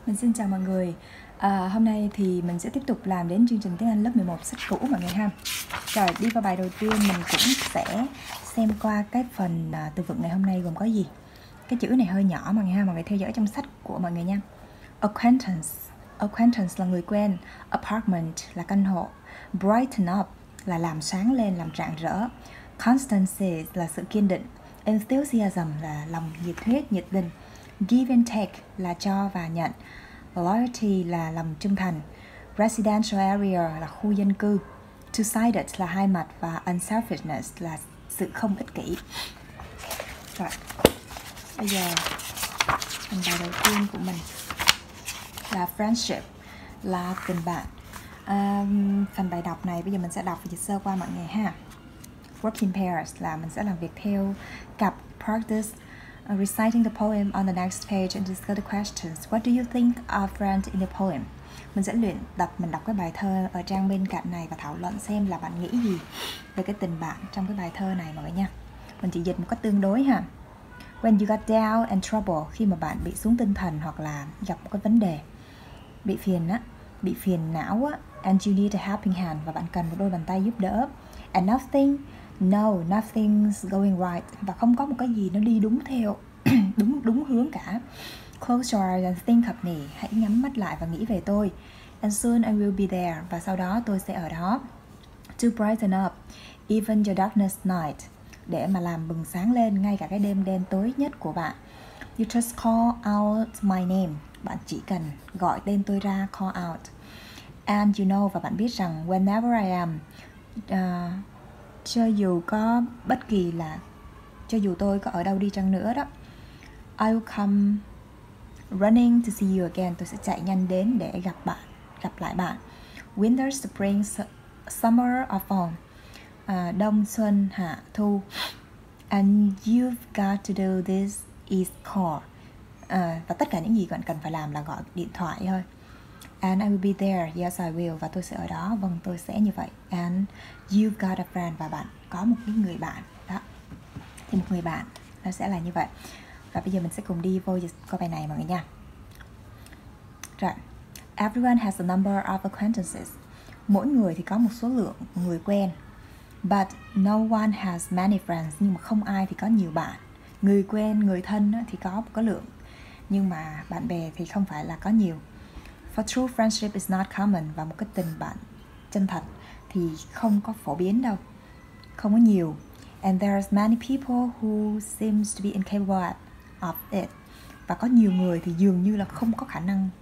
Mình xin chào mọi người. Hôm nay thì mình sẽ tiếp tục làm đến chương trình tiếng Anh lớp 11 sách cũ mọi người ha. Rồi, đi vào bài đầu tiên mình cũng sẽ xem qua cái phần từ vựng ngày hôm nay gồm có gì. Cái chữ này hơi nhỏ mọi người ha, mọi người theo dõi trong sách của mọi người nha. Acquaintance, acquaintance là người quen. Apartment là căn hộ. Brighten up là làm sáng lên, làm rạng rỡ. Constancy là sự kiên định. Enthusiasm là lòng nhiệt huyết, nhiệt tình. Give and take là cho và nhận. Loyalty là lòng trung thành. Residential area là khu dân cư. Two-sided là hai mặt. Và unselfishness là sự không ích kỷ. Rồi, bây giờ phần bài đầu tiên của mình là friendship, là tình bạn. Phần bài đọc này bây giờ mình sẽ đọc và dịch sơ qua mọi người ha. Work in pairs là mình sẽ làm việc theo cặp. Practice reciting the poem on the next page and discuss the questions. What do you think of friend in the poem? Mình sẽ luyện tập mình đọc cái bài thơ ở trang bên cạnh này và thảo luận xem là bạn nghĩ gì về cái tình bạn trong cái bài thơ này mọi người nha. Mình chỉ dịch một cách tương đối ha. When you got down and trouble, khi mà bạn bị xuống tinh thần hoặc là gặp một cái vấn đề, bị phiền não á, and you need a helping hand, và bạn cần một đôi bàn tay giúp đỡ. And nothing's going right, và không có một cái gì nó đi đúng theo đúng hướng cả. Close your eyes and think of me, hãy nhắm mắt lại và nghĩ về tôi. And soon I will be there, và sau đó tôi sẽ ở đó. To brighten up even your darkest night, để mà làm bừng sáng lên ngay cả cái đêm đen tối nhất của bạn. You just call out my name, bạn chỉ cần gọi tên tôi ra, call out. And you know, và bạn biết rằng whenever I am, cho dù tôi có ở đâu đi chăng nữa đó, I will come running to see you again, tôi sẽ chạy nhanh đến để gặp lại bạn. Winter, spring, summer or fall, đông, xuân, hạ, thu. And you've got to do this is call, và tất cả những gì bạn cần phải làm là gọi điện thoại thôi. And I will be there, yes I will, và tôi sẽ ở đó, vâng tôi sẽ như vậy. And you've got a friend, và bạn có một cái người bạn đó, thì một người bạn nó sẽ là như vậy. Và bây giờ mình sẽ cùng đi vô câu bài này mọi người nha. Rồi, everyone has a number of acquaintances, mỗi người thì có một số lượng người quen. But no one has many friends, nhưng mà không ai thì có nhiều bạn. Người quen, người thân thì có một cái lượng, nhưng mà bạn bè thì không phải là có nhiều. For true friendship is not common, và một cái tình bạn chân thật thì không có phổ biến đâu, không có nhiều. And there's many people who seems to be incapable of it, và có nhiều người thì dường như là không có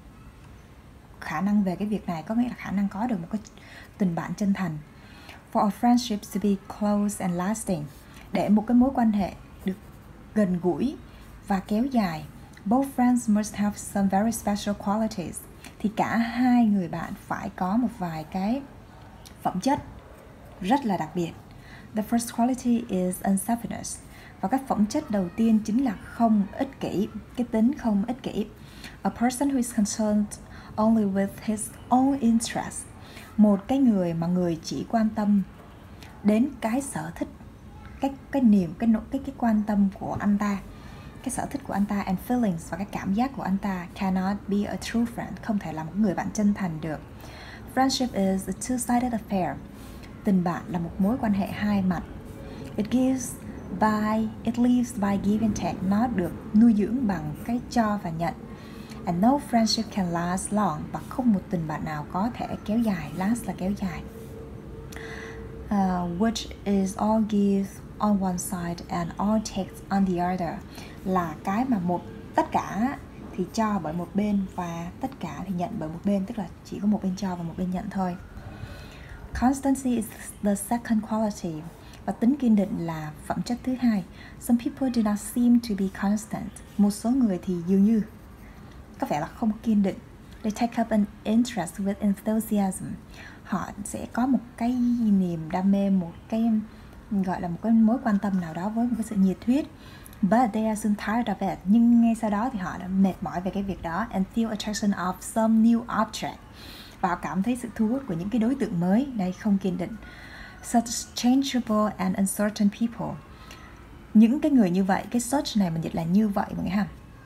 khả năng về cái việc này, có nghĩa là khả năng có được một cái tình bạn chân thành. For a friendship to be close and lasting, để một cái mối quan hệ được gần gũi và kéo dài, both friends must have some very special qualities, thì cả hai người bạn phải có một vài cái phẩm chất rất là đặc biệt. The first quality is unselfishness, và cái phẩm chất đầu tiên chính là không ích kỷ, cái tính không ích kỷ. A person who is concerned only with his own interest, một cái người mà người chỉ quan tâm đến cái sở thích, cái quan tâm của anh ta, cái sở thích của anh ta, and feelings, và cái cảm giác của anh ta, cannot be a true friend, không thể là một người bạn chân thành được. Friendship is a two-sided affair, tình bạn là một mối quan hệ hai mặt. It lives by give and take, nó được nuôi dưỡng bằng cái cho và nhận. And no friendship can last long, và không một tình bạn nào có thể kéo dài. Last là kéo dài. Which is all give on one side and all takes on the other, là cái mà tất cả thì cho bởi một bên và tất cả thì nhận bởi một bên, tức là chỉ có một bên cho và một bên nhận thôi. Constancy is the second quality, và tính kiên định là phẩm chất thứ hai. Some people do not seem to be constant, một số người thì dường như có vẻ là không kiên định. They take up an interest with enthusiasm, họ sẽ có một cái niềm đam mê, một cái gọi là một cái mối quan tâm nào đó với một cái sự nhiệt huyết. But they are soon tired of it, nhưng ngay sau đó thì họ đã mệt mỏi về cái việc đó. And feel attraction of some new object, và họ cảm thấy sự thu hút của những cái đối tượng mới. Đây, không kiên định. Such changeable and uncertain people, những cái người như vậy, cái search này mình dịch là như vậy mọi người ha.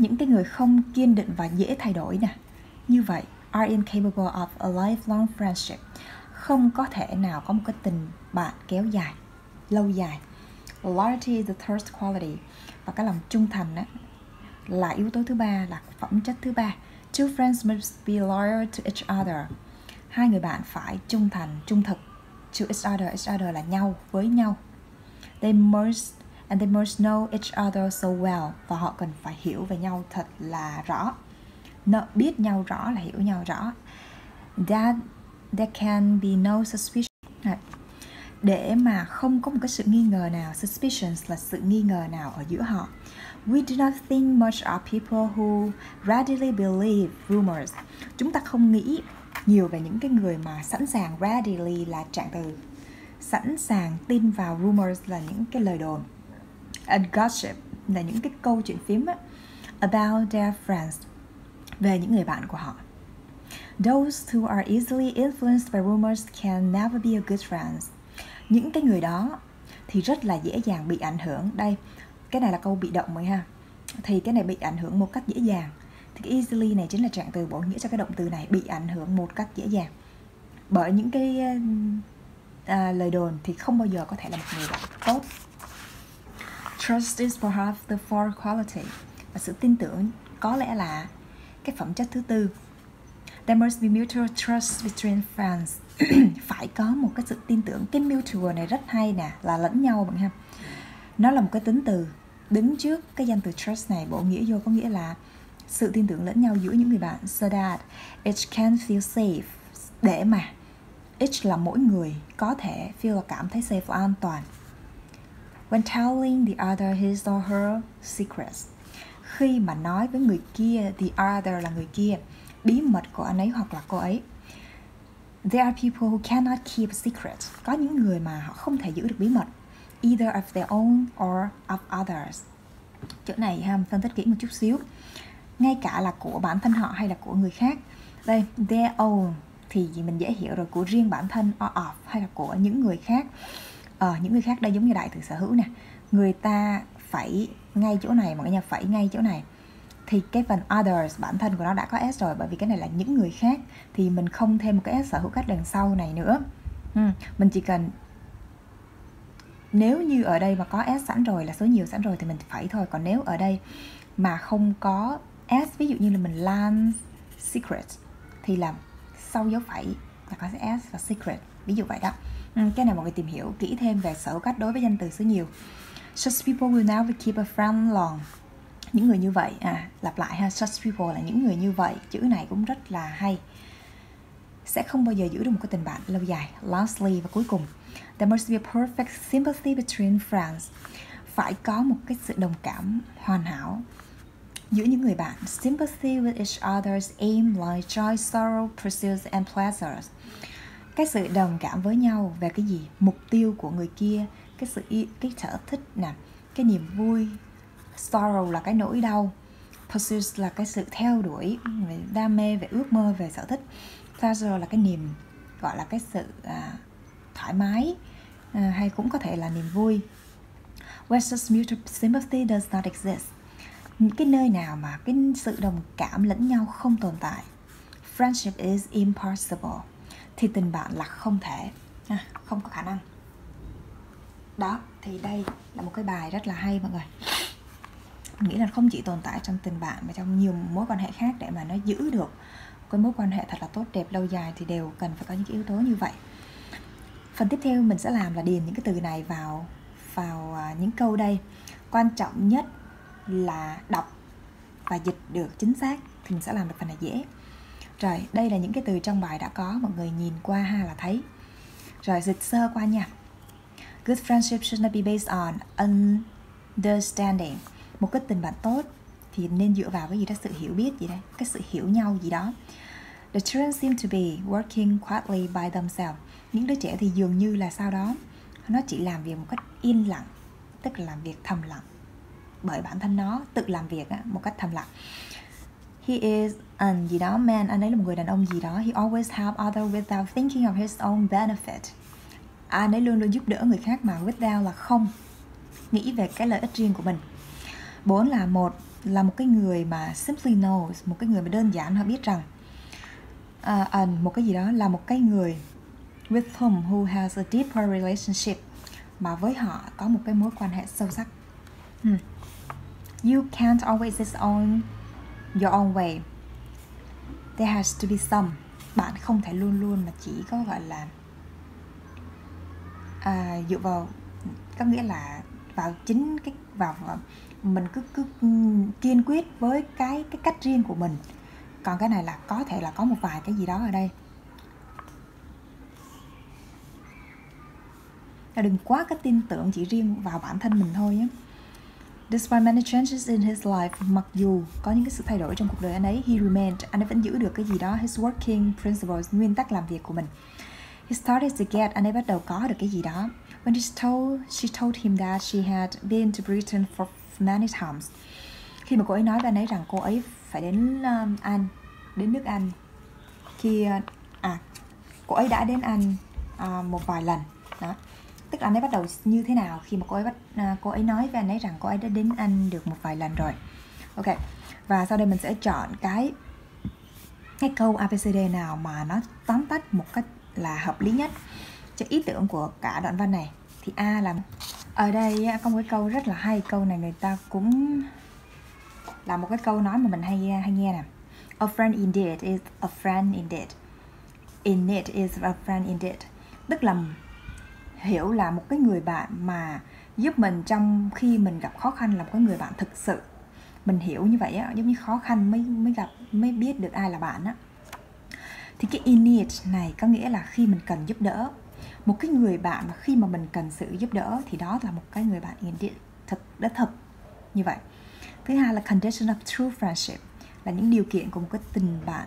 những cái người không kiên định và dễ thay đổi nè, như vậy are incapable of a lifelong friendship, không có thể nào có một cái tình bạn kéo dài, lâu dài. Loyalty is the third quality, và cái lòng trung thành đó là yếu tố thứ ba, là phẩm chất thứ ba. Two friends must be loyal to each other. Hai người bạn phải trung thành, trung thực. To each other là nhau, với nhau. They must know each other so well, và họ cần phải hiểu về nhau thật là rõ. Biết nhau rõ là hiểu nhau rõ. That there can be no suspicion. Để mà không có một cái sự nghi ngờ nào, suspicions là sự nghi ngờ nào ở giữa họ. We do not think much of people who readily believe rumors. Chúng ta không nghĩ nhiều về những cái người mà sẵn sàng, readily là trạng từ, sẵn sàng tin vào rumors là những cái lời đồn, and gossip là những cái câu chuyện phím á, about their friends, về những người bạn của họ. Those who are easily influenced by rumors can never be a good friend. Những cái người đó thì rất là dễ dàng bị ảnh hưởng. Đây, cái này là câu bị động rồi ha. Thì cái này bị ảnh hưởng một cách dễ dàng. Thì cái easily này chính là trạng từ bổ nghĩa cho cái động từ này, bị ảnh hưởng một cách dễ dàng bởi những cái lời đồn, thì không bao giờ có thể là một người bạn tốt. Trust is perhaps the fourth quality, và sự tin tưởng có lẽ là cái phẩm chất thứ tư. There must be mutual trust between friends. Phải có một cái sự tin tưởng. Cái mutual này rất hay nè, là lẫn nhau bạn ha. Nó là một cái tính từ đứng trước cái danh từ trust này, bổ nghĩa vô có nghĩa là sự tin tưởng lẫn nhau giữa những người bạn. So that each can feel safe, để mà each là mỗi người có thể feel là cảm thấy safe và an toàn. When telling the other his or her secrets, khi mà nói với người kia, the other là người kia, bí mật của anh ấy hoặc là cô ấy. There are people who cannot keep a secret. Có những người mà họ không thể giữ được bí mật, either of their own or of others. Chỗ này phân tích kỹ một chút xíu. Ngay cả là của bản thân họ hay là của người khác. Đây, their own thì mình dễ hiểu rồi, của riêng bản thân, or of hay là của những người khác. Những người khác đây giống như đại từ sở hữu nè. Người ta phải ngay chỗ này, mọi người phải ngay chỗ này. Thì cái phần others, bản thân của nó đã có s rồi, bởi vì cái này là những người khác, thì mình không thêm một cái s sở hữu cách đằng sau này nữa. Mình chỉ cần, nếu như ở đây mà có s sẵn rồi, là số nhiều sẵn rồi thì mình phải thôi. Còn nếu ở đây mà không có s, ví dụ như là mình Lan secret, thì là sau dấu phẩy là có s và secret, ví dụ vậy đó. Cái này mọi người tìm hiểu kỹ thêm về sở hữu cách đối với danh từ số nhiều. Such people will never keep a friend long. Những người như vậy, lặp lại ha, such people là những người như vậy. Chữ này cũng rất là hay, sẽ không bao giờ giữ được một cái tình bạn lâu dài. Lastly, và cuối cùng, there must be a perfect sympathy between friends. Phải có một cái sự đồng cảm hoàn hảo giữa những người bạn. Sympathy with each other's aim, like joy, sorrow, pursuits and pleasures. Cái sự đồng cảm với nhau về cái gì? Mục tiêu của người kia, cái sở thích nè, cái niềm vui. Sorrow là cái nỗi đau, pursuit là cái sự theo đuổi, về đam mê, về ước mơ, về sở thích. Pleasure là cái niềm, gọi là cái sự thoải mái, hay cũng có thể là niềm vui. Where such mutual sympathy does not exist, những cái nơi nào mà cái sự đồng cảm lẫn nhau không tồn tại, friendship is impossible, thì tình bạn là không thể, không có khả năng. Đó, thì đây là một cái bài rất là hay mọi người. Nghĩ là không chỉ tồn tại trong tình bạn mà trong nhiều mối quan hệ khác, để mà nó giữ được cái mối quan hệ thật là tốt đẹp lâu dài thì đều cần phải có những cái yếu tố như vậy. Phần tiếp theo mình sẽ làm là điền những cái từ này vào những câu đây. Quan trọng nhất là đọc và dịch được chính xác thì mình sẽ làm được phần này dễ. Rồi, đây là những cái từ trong bài đã có, mọi người nhìn qua ha là thấy. Rồi, dịch sơ qua nha. Good friendship should not be based on understanding. Một cái tình bạn tốt thì nên dựa vào cái gì đó, sự hiểu biết gì đây, cái sự hiểu nhau gì đó. The children seem to be working quietly by themselves. Những đứa trẻ thì dường như là sau đó nó chỉ làm việc một cách yên lặng, tức là làm việc thầm lặng, bởi bản thân nó tự làm việc một cách thầm lặng. He is an gì đó man, anh ấy là một người đàn ông gì đó. He always help others without thinking of his own benefit. Anh ấy luôn luôn giúp đỡ người khác mà without là không nghĩ về cái lợi ích riêng của mình. 4 là 1. là một cái người mà simply knows, một cái người mà đơn giản họ biết rằng một cái gì đó, là một cái người with whom who has a deeper relationship, mà với họ có một cái mối quan hệ sâu sắc. You can't always exist on your own way. There has to be some. Bạn không thể luôn luôn mà chỉ có gọi là dựa vào, có nghĩa là vào chính cái vào mình cứ kiên quyết với cái cách riêng của mình. Còn cái này là có thể là có một vài cái gì đó ở đây. Đừng quá cái tin tưởng chỉ riêng vào bản thân mình thôi nhé. Despite many changes in his life, mặc dù có những cái sự thay đổi trong cuộc đời anh ấy, he remained, anh ấy vẫn giữ được cái gì đó, his working principles, nguyên tắc làm việc của mình. He started to get, anh ấy bắt đầu có được cái gì đó. When she told him that she had been to Britain for many times. Khi mà cô ấy nói với anh ấy rằng cô ấy phải đến nước Anh. Cô ấy đã đến Anh một vài lần. Đó. Tức là anh ấy bắt đầu như thế nào khi mà cô ấy nói với anh ấy rằng cô ấy đã đến Anh được một vài lần rồi. Ok. Và sau đây mình sẽ chọn cái câu ABCD nào mà nó tóm tắt một cách là hợp lý nhất cho ý tưởng của cả đoạn văn này. Thì A là, ở đây có một cái câu rất là hay. Câu này người ta cũng là một cái câu nói mà mình hay nghe nè. A friend indeed is a friend indeed. In need is a friend indeed. Tức là hiểu là một cái người bạn mà giúp mình trong khi mình gặp khó khăn, là một cái người bạn thực sự. Mình hiểu như vậy á, giống như khó khăn mới biết được ai là bạn á. Thì cái in need này có nghĩa là khi mình cần giúp đỡ. Một cái người bạn mà khi mà mình cần sự giúp đỡ thì đó là một cái người bạn indeed, thực như vậy. Thứ hai là condition of true friendship, là những điều kiện của một cái tình bạn,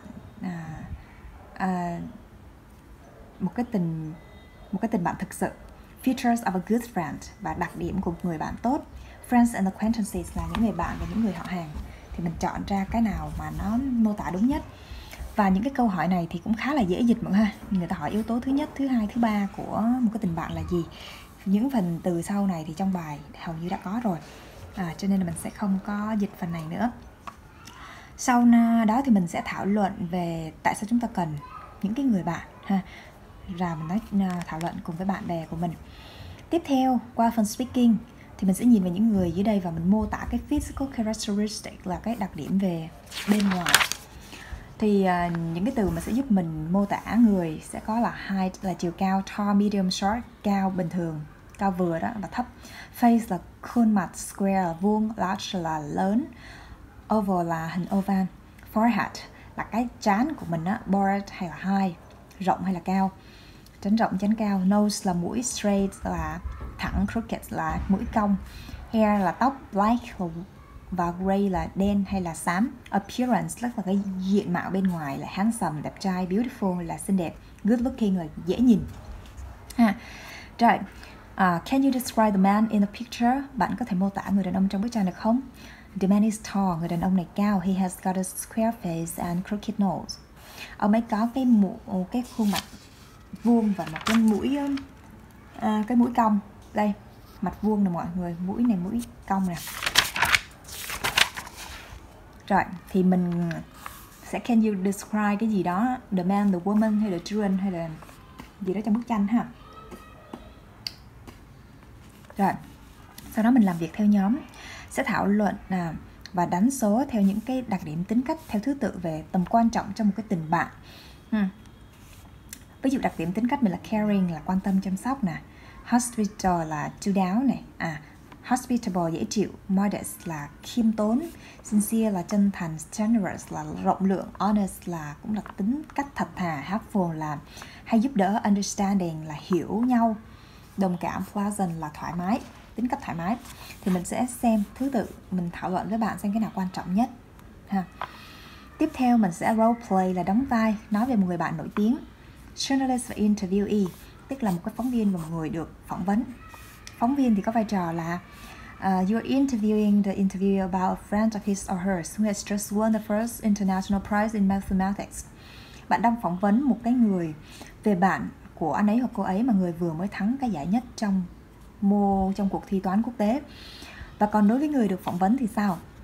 một cái tình bạn thực sự. Features of a good friend, và đặc điểm của một người bạn tốt. Friends and acquaintances là những người bạn và những người họ hàng. Thì mình chọn ra cái nào mà nó mô tả đúng nhất. Và những cái câu hỏi này thì cũng khá là dễ dịch mọi người ha. Người ta hỏi yếu tố thứ nhất, thứ hai, thứ ba của một cái tình bạn là gì. Những phần từ sau này thì trong bài hầu như đã có rồi, cho nên là mình sẽ không có dịch phần này nữa. Sau đó thì mình sẽ thảo luận về tại sao chúng ta cần những cái người bạn ha. Rồi mình nói thảo luận cùng với bạn bè của mình. Tiếp theo, qua phần speaking thì mình sẽ nhìn vào những người dưới đây và mình mô tả cái physical characteristic, là cái đặc điểm về bên ngoài. Thì những cái từ mà sẽ giúp mình mô tả người sẽ có là height là chiều cao, tall, medium, short, cao bình thường, cao vừa đó và thấp. Face là khuôn mặt, square là vuông, large là lớn, oval là hình oval. Forehead là cái trán của mình á, broad hay là high, rộng hay là cao, trán rộng trán cao. Nose là mũi, straight là thẳng, crooked là mũi cong. Hair là tóc, black và gray là đen hay là xám. Appearance là cái diện mạo bên ngoài, là handsome đẹp trai, beautiful là xinh đẹp, good looking là dễ nhìn ha. Rồi, can you describe the man in the picture? Bạn có thể mô tả người đàn ông trong bức tranh được không? The man is tall, người đàn ông này cao. He has got a square face and crooked nose. Ông ấy có cái khuôn mặt vuông và một cái mũi cong. Đây, mặt vuông nè mọi người, mũi này mũi cong nè. Rồi, thì mình sẽ can you describe cái gì đó, the man, the woman hay the children hay là gì đó trong bức tranh ha. Rồi, sau đó mình làm việc theo nhóm, sẽ thảo luận và đánh số theo những cái đặc điểm tính cách theo thứ tự về tầm quan trọng trong một cái tình bạn. Ví dụ đặc điểm tính cách mình là caring là quan tâm chăm sóc nè, hospitable là chu đáo này, hospitable dễ chịu, modest là khiêm tốn, sincere là chân thành, generous là rộng lượng, honest là cũng là tính cách thật thà, helpful là hay giúp đỡ, understanding là hiểu nhau, đồng cảm, pleasant là thoải mái, tính cách thoải mái. Thì mình sẽ xem thứ tự, mình thảo luận với bạn xem cái nào quan trọng nhất ha. Tiếp theo mình sẽ role play là đóng vai, nói về một người bạn nổi tiếng. Journalist và interviewee, tức là một cái phóng viên và một người được phỏng vấn. Phóng viên thì có vai trò là you're interviewing the interviewer about a friend of his or hers who has just won the first international prize in mathematics. Bạn đang phỏng vấn một cái người về bạn của anh ấy hoặc cô ấy mà người vừa mới thắng cái giải nhất trong cuộc thi toán quốc tế. Và còn đối với người được phỏng vấn thì sao?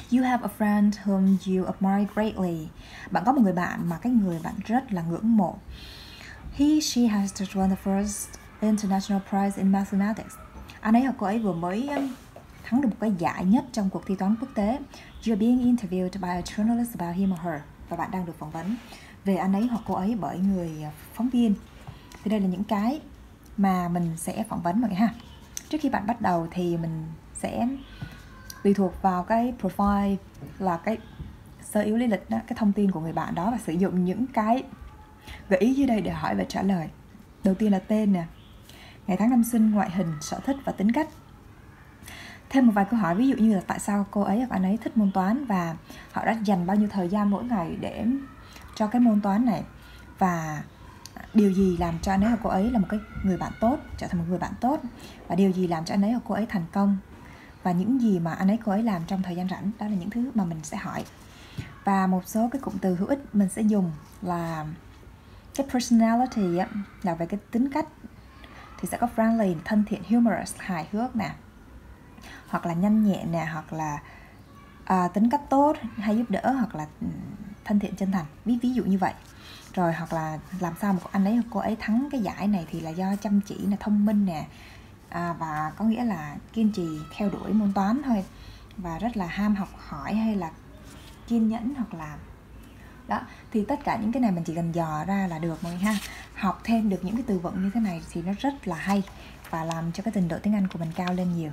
You have a friend whom you admire greatly. Bạn có một người bạn mà cái người bạn rất là ngưỡng mộ. She has just won the first international prize in mathematics. Anh ấy hoặc cô ấy vừa mới thắng được một cái giải nhất trong cuộc thi toán quốc tế. You're being interviewed by a journalist about him or her. Và bạn đang được phỏng vấn về anh ấy hoặc cô ấy bởi người phóng viên. Thì đây là những cái mà mình sẽ phỏng vấn mọi người ha. Trước khi bạn bắt đầu thì mình sẽ tùy thuộc vào cái profile là cái sơ yếu lý lịch đó, cái thông tin của người bạn đó, và sử dụng những cái gợi ý dưới đây để hỏi và trả lời. Đầu tiên là tên nè, ngày tháng năm sinh, ngoại hình, sở thích và tính cách. Thêm một vài câu hỏi, ví dụ như là tại sao cô ấy hoặc anh ấy thích môn toán và họ đã dành bao nhiêu thời gian mỗi ngày để cho cái môn toán này, và điều gì làm cho anh ấy hoặc cô ấy là một cái người bạn tốt, trở thành một người bạn tốt, và điều gì làm cho anh ấy hoặc cô ấy thành công, và những gì mà anh ấy cô ấy làm trong thời gian rảnh. Đó là những thứ mà mình sẽ hỏi. Và một số cái cụm từ hữu ích mình sẽ dùng là cái personality á, là về cái tính cách thì sẽ có friendly, thân thiện, humorous, hài hước nè, hoặc là nhanh nhẹn nè, hoặc là tính cách tốt, hay giúp đỡ, hoặc là thân thiện, chân thành, ví dụ như vậy. Rồi hoặc là làm sao mà anh ấy hoặc cô ấy thắng cái giải này thì là do chăm chỉ nè, thông minh nè, và có nghĩa là kiên trì theo đuổi môn toán thôi, và rất là ham học hỏi, hay là kiên nhẫn, hoặc là đó. Thì tất cả những cái này mình chỉ cần dò ra là được mọi người ha. Học thêm được những cái từ vựng như thế này thì nó rất là hay và làm cho cái trình độ tiếng Anh của mình cao lên nhiều.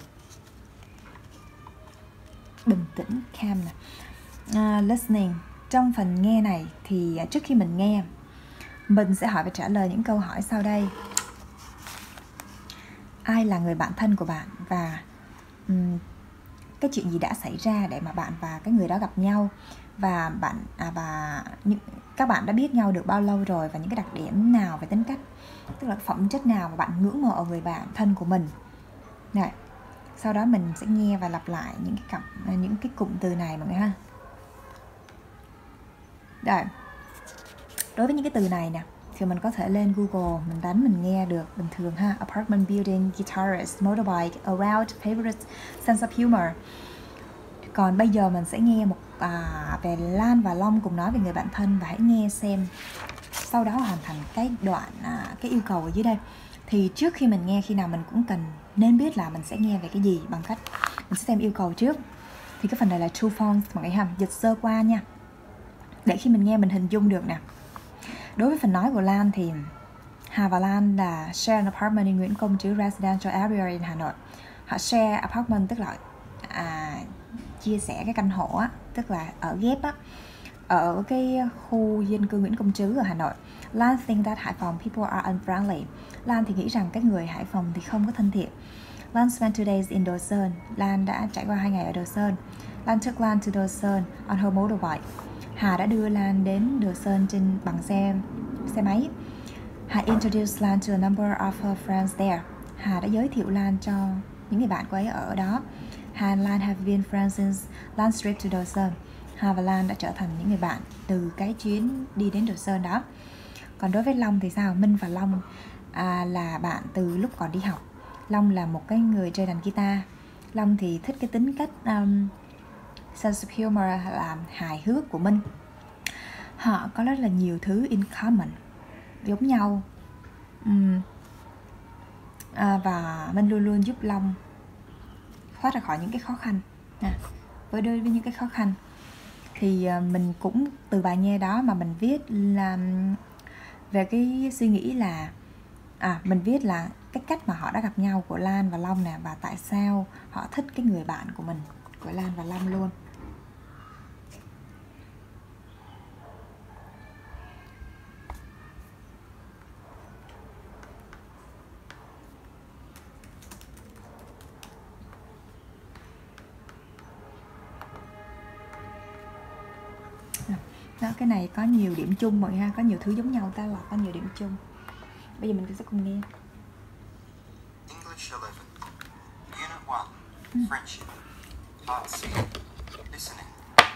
Bình tĩnh, calm nè. Listening. Trong phần nghe này thì trước khi mình nghe, mình sẽ hỏi và trả lời những câu hỏi sau đây. Ai là người bạn thân của bạn, và cái chuyện gì đã xảy ra để mà bạn và cái người đó gặp nhau, và các bạn đã biết nhau được bao lâu rồi, và những cái đặc điểm nào về tính cách, tức là phẩm chất nào mà bạn ngưỡng mộ ở người bạn thân của mình. Này, sau đó mình sẽ nghe và lặp lại những cái cụm từ này mọi người ha. Rồi, đối với những cái từ này nè thì mình có thể lên Google, mình đánh, mình nghe được bình thường ha. Apartment building, guitarist, motorbike, around, favorite, sense of humor. Còn bây giờ mình sẽ nghe một về Lan và Long cùng nói về người bạn thân, và hãy nghe xem. Sau đó hoàn thành cái đoạn cái yêu cầu ở dưới đây. Thì trước khi mình nghe, khi nào mình cũng nên biết là mình sẽ nghe về cái gì, bằng cách mình sẽ xem yêu cầu trước. Thì cái phần này là true false mọi người ha, dịch sơ qua nha, để khi mình nghe mình hình dung được nè. Đối với phần nói của Lan thì Hà và Lan là share an apartment in Nguyễn Công Trứ residential area in Hà Nội. Họ share apartment tức là chia sẻ cái căn hộ á, tức là ở ghép á, ở cái khu dân cư Nguyễn Công Trứ ở Hà Nội. Lan think that Hải Phòng people are unfriendly. Lan thì nghĩ rằng cái người Hải Phòng thì không có thân thiện. Lan spent 2 days in Đồ Sơn. Lan đã trải qua 2 ngày ở Đồ Sơn. Lan took Lan to Đồ Sơn on her motorbike. Hà đã đưa Lan đến Đồ Sơn bằng xe máy. Hà introduced Lan to a number of her friends there. Hà đã giới thiệu Lan cho những người bạn của ấy ở đó. Hà and Lan have been friends since Lan's trip to Đồ Sơn. Hà và Lan đã trở thành những người bạn từ cái chuyến đi đến Đồ Sơn đó. Còn đối với Long thì sao? Minh và Long là bạn từ lúc còn đi học. Long là một cái người chơi đàn guitar. Long thì thích cái tính cách sense of humor, là hài hước của Minh. Họ có rất là nhiều thứ in common, giống nhau. Và Minh luôn luôn giúp Long thoát ra khỏi những cái khó khăn. Với những cái khó khăn thì mình cũng từ bài nghe đó mà mình viết là về cái suy nghĩ là mình viết là cái cách mà họ đã gặp nhau của Lan và Long nè, và tại sao họ thích cái người bạn của mình, của Lan và Long luôn. Đó, cái này có nhiều điểm chung mọi người ha, có nhiều thứ giống nhau, ta là có nhiều điểm chung. Bây giờ mình sẽ cùng nghe. English 11, Unit 1, Friendship, Part C, Listening.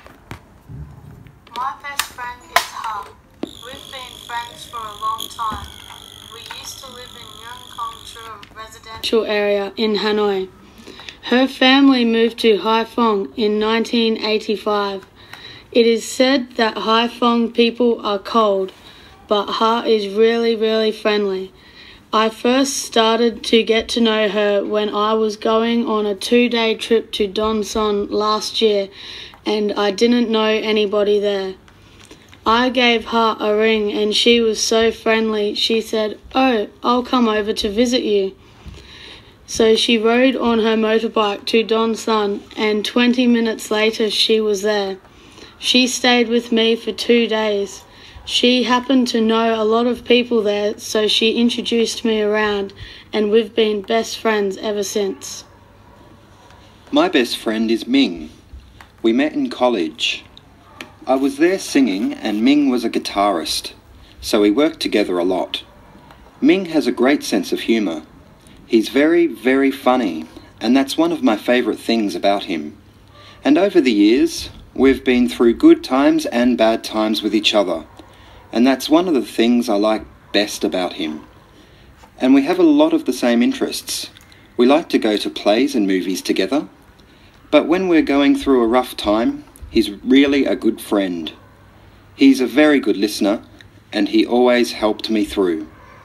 My best friend is Ha. We've been friends for a long time. We used to live in Yongkongchu residential area in Hanoi. Her family moved to Haiphong in 1985. It is said that Haiphong people are cold, but Ha is really, really friendly. I first started to get to know her when I was going on a 2-day trip to Don Son last year, and I didn't know anybody there. I gave Ha a ring and she was so friendly. She said, "Oh, I'll come over to visit you." So she rode on her motorbike to Don Son, and 20 minutes later she was there. She stayed with me for 2 days. She happened to know a lot of people there, so she introduced me around, and we've been best friends ever since. My best friend is Ming. We met in college. I was there singing and Ming was a guitarist, so we worked together a lot. Ming has a great sense of humour. He's very, very funny, and that's one of my favourite things about him. And over the years, we've been through good times and bad times with each other, and that's one of the things I like best about him. And we have a lot of the same interests. We like to go to plays and movies together, but when we're going through a rough time, he's really a good friend. He's a very good listener, and he always helped me through.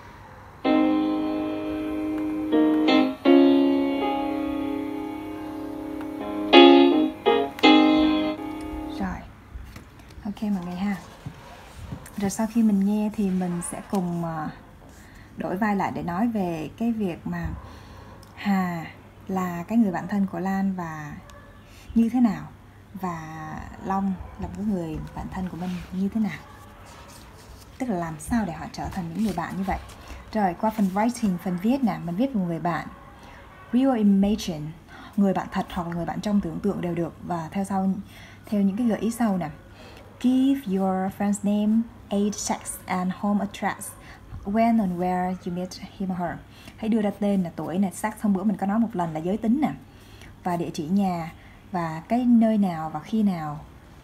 Rồi, ok mọi người ha. Rồi sau khi mình nghe thì mình sẽ cùng đổi vai lại để nói về cái việc mà Hà là cái người bạn thân của Lan và như thế nào, và Long là một người bạn thân của mình như thế nào, tức là làm sao để họ trở thành những người bạn như vậy. Rồi qua phần writing, phần viết nè, mình viết về một người bạn. Real imagine, người bạn thật hoặc là người bạn trong tưởng tượng đều được. Và theo những cái gợi ý sau nè. Give your friend's name, age, sex and home address. When and where you met him or her. Hãy đưa ra tên là tuổi nè, sex, hôm bữa mình có nói một lần là giới tính nè, và địa chỉ nhà, và cái nơi nào và khi nào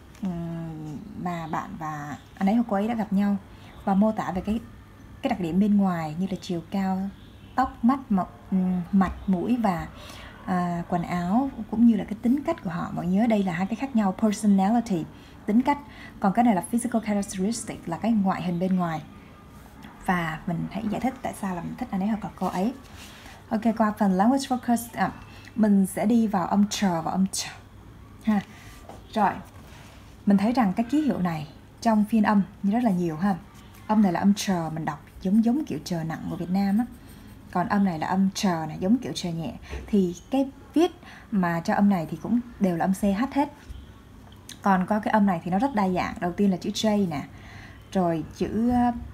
mà bạn và anh ấy hoặc cô ấy đã gặp nhau, và mô tả về cái đặc điểm bên ngoài như là chiều cao, tóc, mặt, mũi và quần áo, cũng như là cái tính cách của họ. Mọi nhớ đây là hai cái khác nhau, personality, tính cách, còn cái này là physical characteristic, là cái ngoại hình bên ngoài. Và mình hãy giải thích tại sao là mình thích anh ấy hoặc là cô ấy. Ok, qua phần language focus, mình sẽ đi vào âm chờ và âm ch ha. Rồi, mình thấy rằng cái ký hiệu này trong phiên âm rất là nhiều ha. Âm này là âm chờ, mình đọc giống kiểu chờ nặng của Việt Nam á. Còn âm này là âm chờ này, giống kiểu chờ nhẹ. Thì cái viết mà cho âm này thì cũng đều là âm CH hết. Còn có cái âm này thì nó rất đa dạng. Đầu tiên là chữ J nè, rồi chữ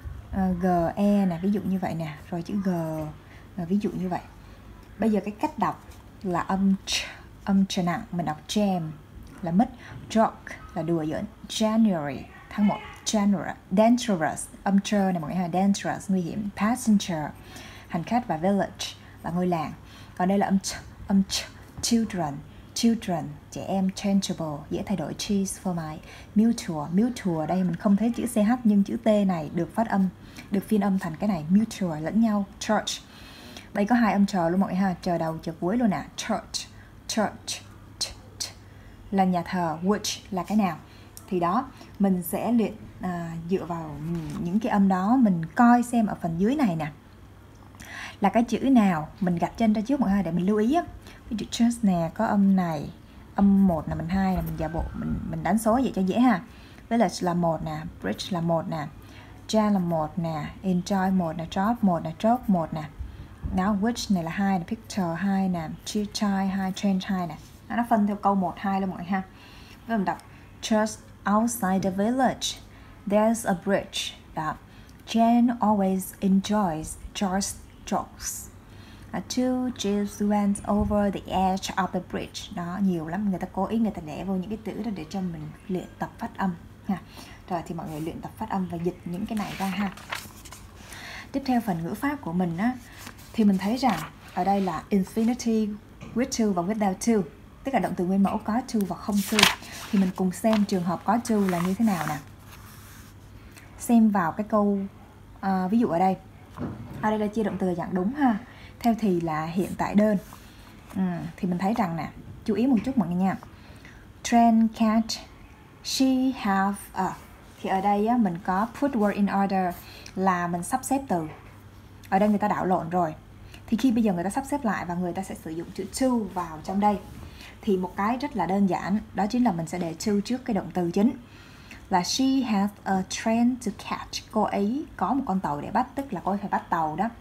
GE nè, ví dụ như vậy nè, rồi chữ G, ví dụ như vậy. Bây giờ cái cách đọc là âm chờ nặng, mình đọc jam là mít, joke là đùa giỡn, January tháng 1, dangerous, âm trơ này mọi người ha, dangerous nguy hiểm, passenger hành khách, và village là ngôi làng. Còn đây là âm children trẻ em, changeable dễ thay đổi, choose for my, mutual đây mình không thấy chữ CH nhưng chữ T này được phiên âm thành cái này, mutual lẫn nhau, church. Đây có hai âm chờ luôn mọi người ha, chờ đầu chờ cuối luôn nè, church là nhà thờ, which là cái nào. Thì đó, mình sẽ luyện dựa vào những cái âm đó, mình coi xem ở phần dưới này nè là cái chữ nào mình gạch chân ra trước mọi người để mình lưu ý á. Ví dụ church nè, có âm này, âm 1 là mình 2 là mình giả bộ mình đánh số vậy cho dễ ha. Village là 1 nè, bridge là 1 nè, Jan là 1 nè, enjoy 1 nè, drop 1 nè, joke 1 nè. Now which này là 2 nè, picture 2 nè, chai 2, change 2 nè. Nó phân theo câu 1, 2 luôn mọi người ha. Với mình đọc just outside the village there's a bridge. Đó. Jan always enjoys George's jokes. Two jeeps went over the edge of the bridge. Đó, nhiều lắm, người ta cố ý người ta để vô những cái chữ đó để cho mình luyện tập phát âm ha. Rồi thì mọi người luyện tập phát âm và dịch những cái này ra ha. Tiếp theo phần ngữ pháp của mình á, thì mình thấy rằng ở đây là infinity with to và without to, tức là động từ nguyên mẫu có to và không to. Thì mình cùng xem trường hợp có to là như thế nào nè. Xem vào cái câu ví dụ ở đây. Ở đây là chia động từ dạng đúng ha. Theo thì là hiện tại đơn. Thì mình thấy rằng nè, chú ý một chút mọi người nha. Train can't she have thì ở đây á, mình có put word in order là mình sắp xếp từ. Ở đây người ta đảo lộn rồi. Thì khi bây giờ người ta sắp xếp lại và người ta sẽ sử dụng chữ to vào trong đây. Thì một cái rất là đơn giản, đó chính là mình sẽ để to trước cái động từ chính. Là she has a train to catch. Cô ấy có một con tàu để bắt, tức là cô ấy phải bắt tàu đó.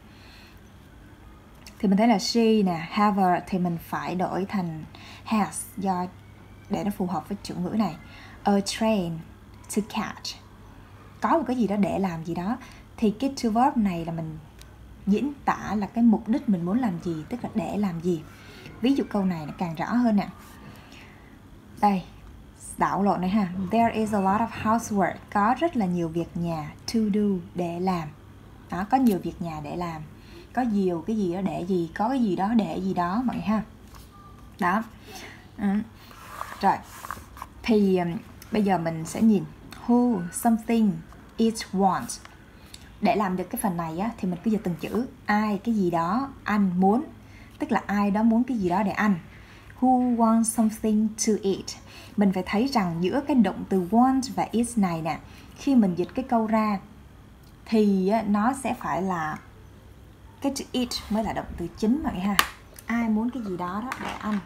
Thì mình thấy là she nè, have a thì mình phải đổi thành has để nó phù hợp với chủ ngữ này. A train to catch. Có một cái gì đó để làm gì đó. Thì cái to verb này là mình diễn tả là cái mục đích mình muốn làm gì, tức là để làm gì. Ví dụ câu này nó càng rõ hơn nè. Đây, đảo lộn này ha. There is a lot of housework. Có rất là nhiều việc nhà to do, để làm. Đó, có nhiều việc nhà để làm. Có nhiều cái gì đó để gì, có cái gì đó để gì đó mọi người ha. Đó. Rồi. Thì bây giờ mình sẽ nhìn who, something, it wants. Để làm được cái phần này á, thì mình cứ dịch từng chữ. Ai, cái gì đó, anh muốn. Tức là ai đó muốn cái gì đó để ăn. Who wants something to eat. Mình phải thấy rằng giữa cái động từ want và eat này nè, khi mình dịch cái câu ra thì nó sẽ phải là cái chữ eat mới là động từ chính mọi người ha. Ai muốn cái gì đó để ăn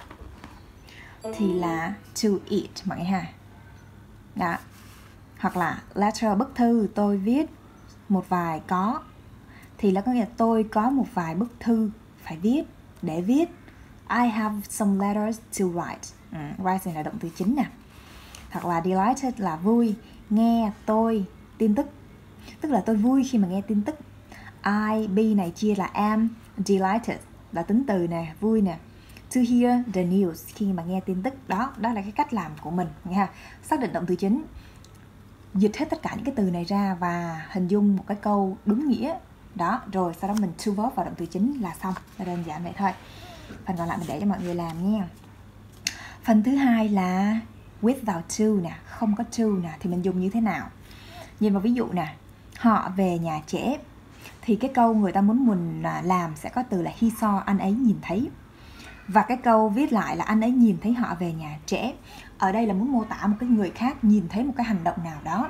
thì là to eat mọi người ha. Đó. Hoặc là letter, bức thư, tôi viết một vài có thì là có nghĩa là tôi có một vài bức thư phải viết, để viết. I have some letters to write. Write này là động từ chính nè. Hoặc là delighted là vui. Nghe tôi tin tức, tức là tôi vui khi mà nghe tin tức. I, be này chia là am, delighted là tính từ nè, vui nè. To hear the news, khi mà nghe tin tức. Đó là cái cách làm của mình nha. Xác định động từ chính, dịch hết tất cả những cái từ này ra và hình dung một cái câu đúng nghĩa. Đó, rồi sau đó mình to verb vào động từ chính là xong. Là đơn giản vậy thôi. Phần còn lại mình để cho mọi người làm nha. Phần thứ hai là without to nè, không có to nè, thì mình dùng như thế nào? Nhìn vào ví dụ nè, họ về nhà trễ. Thì cái câu người ta muốn mình làm sẽ có từ là he saw, anh ấy nhìn thấy. Và cái câu viết lại là anh ấy nhìn thấy họ về nhà trễ. Ở đây là muốn mô tả một cái người khác nhìn thấy một cái hành động nào đó.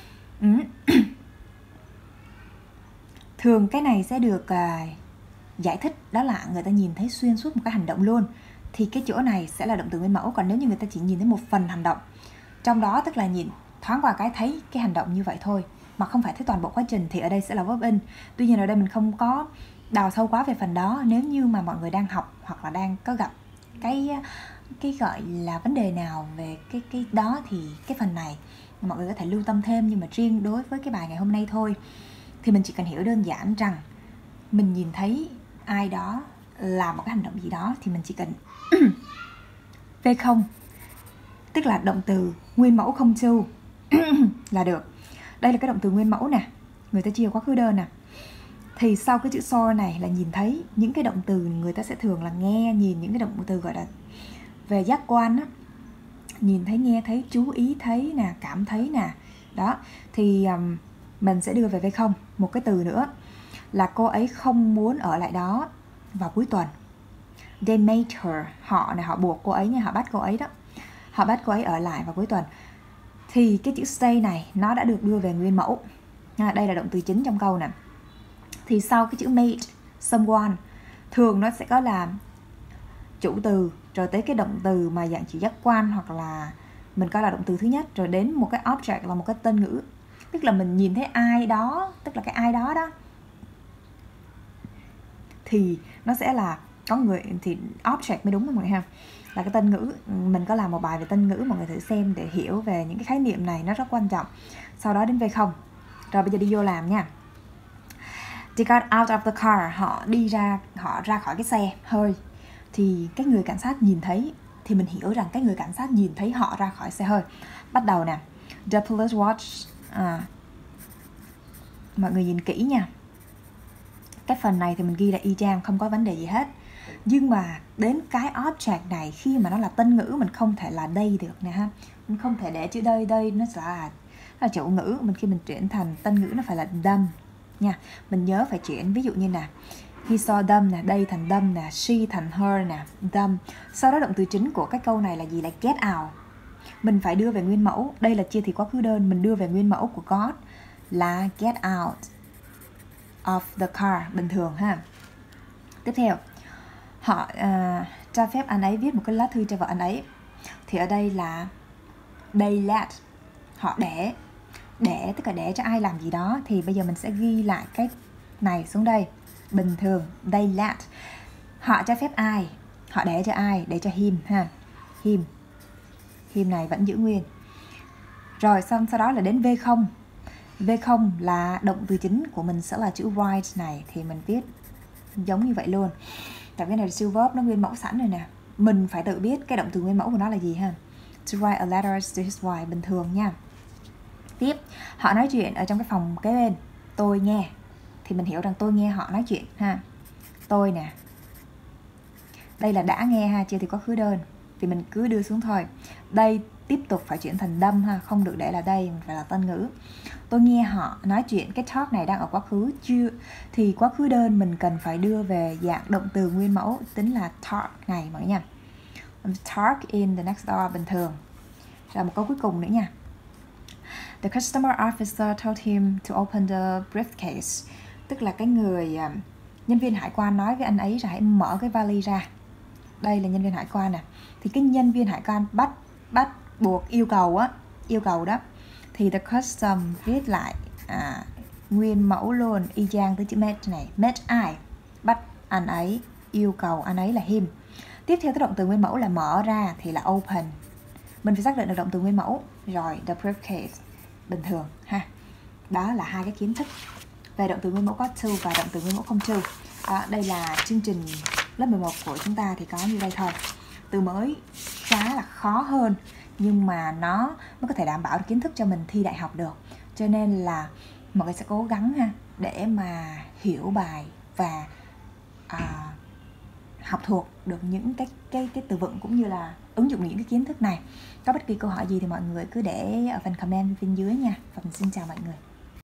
Thường cái này sẽ được giải thích đó là người ta nhìn thấy xuyên suốt một cái hành động luôn. Thì cái chỗ này sẽ là động từ nguyên mẫu. Còn nếu như người ta chỉ nhìn thấy một phần hành động, trong đó tức là nhìn thoáng qua cái thấy cái hành động như vậy thôi, mà không phải thấy toàn bộ quá trình, thì ở đây sẽ là verb in. Tuy nhiên ở đây mình không có đào sâu quá về phần đó. Nếu như mà mọi người đang học hoặc là đang có gặp cái gọi là vấn đề nào về cái đó thì cái phần này mọi người có thể lưu tâm thêm. Nhưng mà riêng đối với cái bài ngày hôm nay thôi thì mình chỉ cần hiểu đơn giản rằng mình nhìn thấy ai đó làm một cái hành động gì đó thì mình chỉ cần V0, tức là động từ nguyên mẫu không to là được. Đây là cái động từ nguyên mẫu nè, người ta chia quá khứ đơn nè. Thì sau cái chữ saw này là nhìn thấy. Những cái động từ người ta sẽ thường là nghe, nhìn. Những cái động từ gọi là về giác quan á, nhìn thấy, nghe thấy, chú ý thấy nè, cảm thấy nè. Đó, thì mình sẽ đưa về V0 một cái từ nữa là cô ấy không muốn ở lại đó vào cuối tuần. They made her, họ này, họ buộc cô ấy nha, họ bắt cô ấy đó. Họ bắt cô ấy ở lại vào cuối tuần. Thì cái chữ stay này nó đã được đưa về nguyên mẫu. Đây là động từ chính trong câu nè. Thì sau cái chữ made, someone, thường nó sẽ có là chủ từ, rồi tới cái động từ mà dạng chỉ giác quan, hoặc là mình coi là động từ thứ nhất, rồi đến một cái object là một cái tên ngữ. Tức là mình nhìn thấy ai đó, tức là cái ai đó đó, thì nó sẽ là có người, thì object mới đúng mọi người ha, là cái tên ngữ. Mình có làm một bài về tên ngữ, mọi người thử xem để hiểu về những cái khái niệm này, nó rất quan trọng. Sau đó đến V0. Rồi bây giờ đi vô làm nha. They got out of the car, họ ra khỏi cái xe hơi. Thì cái người cảnh sát nhìn thấy, thì mình hiểu rằng cái người cảnh sát nhìn thấy họ ra khỏi xe hơi. Bắt đầu nè, the police watch. Mọi người nhìn kỹ nha. Cái phần này thì mình ghi là y chang, không có vấn đề gì hết. Nhưng mà đến cái object này, khi mà nó là tên ngữ, mình không thể là đây được nè ha. Mình không thể để chữ đây nó sẽ là chủ ngữ. Khi mình chuyển thành tên ngữ nó phải là them nha. Mình nhớ phải chuyển, ví dụ như nè, He saw them nè, đây thành them nè, she thành her nè, them. Sau đó động từ chính của cái câu này là gì? Là get out. Mình phải đưa về nguyên mẫu. Đây là chia thì quá khứ đơn, mình đưa về nguyên mẫu của got là get out of the car, bình thường ha. Tiếp theo, họ cho phép anh ấy viết một cái lá thư cho vợ anh ấy. Thì ở đây là they let, họ để tức là để cho ai làm gì đó. Thì bây giờ mình sẽ ghi lại cái này xuống đây. Bình thường they let, họ cho phép ai, họ để cho ai, để cho him ha, him này vẫn giữ nguyên. Rồi xong sau đó là đến V0. V0 là động từ chính của mình sẽ là chữ write này, thì mình viết giống như vậy luôn. Tại cái này là siêu verb, nó nguyên mẫu sẵn rồi nè. Mình phải tự biết cái động từ nguyên mẫu của nó là gì ha. To write a letter to his wife, bình thường nha. Tiếp, họ nói chuyện ở trong cái phòng kế bên. Tôi nghe, thì mình hiểu rằng tôi nghe họ nói chuyện ha. Tôi nè, đây là đã nghe ha, chưa thì có khứ đơn, thì mình cứ đưa xuống thôi. Đây tiếp tục phải chuyển thành đâm ha, không được để là đây, phải là tân ngữ. Tôi nghe họ nói chuyện, cái talk này đang ở quá khứ chưa, thì quá khứ đơn mình cần phải đưa về dạng động từ nguyên mẫu, tính là talk này mọi người nha. Talk in the next door, bình thường. Rồi một câu cuối cùng nữa nha. The customer officer told him to open the briefcase. Tức là cái người nhân viên hải quan nói với anh ấy là hãy mở cái vali ra. Đây là nhân viên hải quan nè. Thì cái nhân viên hải quan bắt buộc yêu cầu đó. Thì the custom viết lại nguyên mẫu luôn, y chang tới chữ made này. Made ai? Bắt anh ấy, yêu cầu anh ấy là him. Tiếp theo cái động từ nguyên mẫu là mở ra thì là open. Mình phải xác định được động từ nguyên mẫu. Rồi the briefcase, bình thường ha. Đó là hai cái kiến thức về động từ nguyên mẫu có to và động từ nguyên mẫu không to. Đây là chương trình lớp 11 của chúng ta thì có như đây thôi. Từ mới khá là khó hơn, nhưng mà nó mới có thể đảm bảo được kiến thức cho mình thi đại học được. Cho nên là mọi người sẽ cố gắng ha, để mà hiểu bài và học thuộc được những cái từ vựng cũng như là ứng dụng những cái kiến thức này. Có bất kỳ câu hỏi gì thì mọi người cứ để ở phần comment bên dưới nha. Và mình xin chào mọi người.